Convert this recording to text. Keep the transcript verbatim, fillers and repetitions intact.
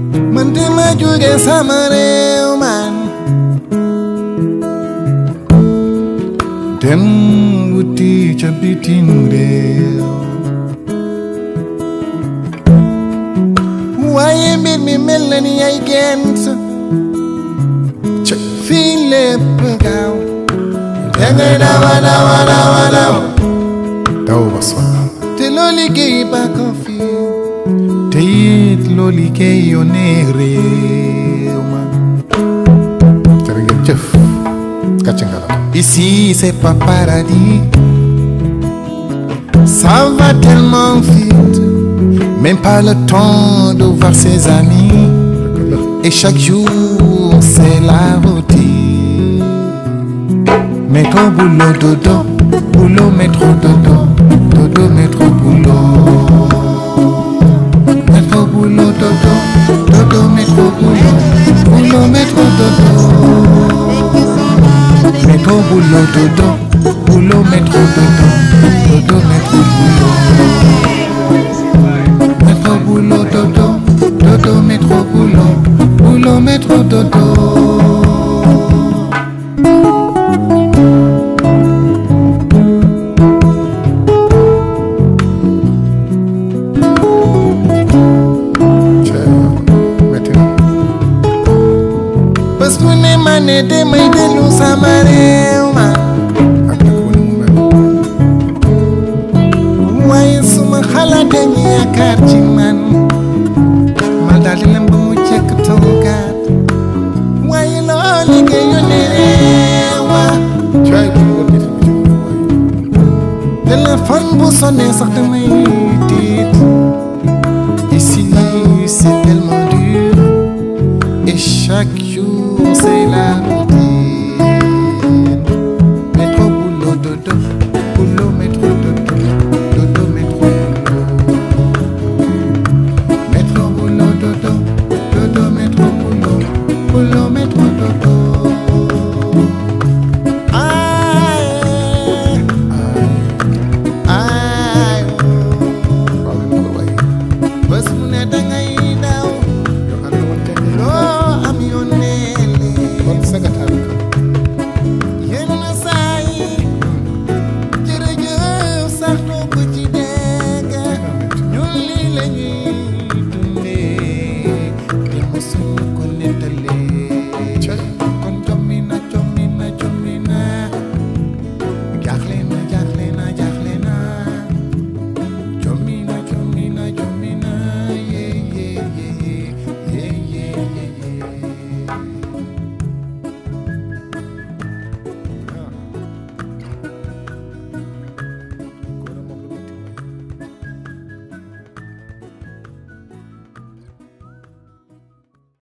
man dama jóge sama réew man dem wuti ca bitim réew waaye mbir mi mel na ni ay gént ca fii lépp gaaw dangay dawa dawa dawa dawa daw ba sonn te loo liggéey ba ko fii te it loo liggéey yónnee réew ma jërë ngeen jëf kàcce nga la ici c'est pas paradis ça va tellement vite même pas le temps de voir ses amis et chaque jour c'est la routine métro boulot dodo boulot métro dodo dodo métro boulot métro boulot dodo dodo métro boulot boulot métro dodo métro boulot dodo boulot métro dodo dodo métro boulot métro boulot dodo dodo métro boulot boulot métro dodo bés bu ne ma ne damay dellu sama réew ma waaye suma xalaatee ñu yaakaar ci man ma daal di leen ba mu jekk toogaat waaye loo liggéey yónnee réew ma téléphone bu sonnee sax damay tiit ici c'est tellement dur et chaque jour c'est la routine métro boulot dodo boulot métro dodo dodo métro boulot métro boulot dodo dodo métro boulot boulot métro dodo ay ay bés mu ne dangay daw loo am yónnee yenn saa yi jërëjëf sax doo ko ci dégg ñun lii la ñuy dundee te mosuñu ko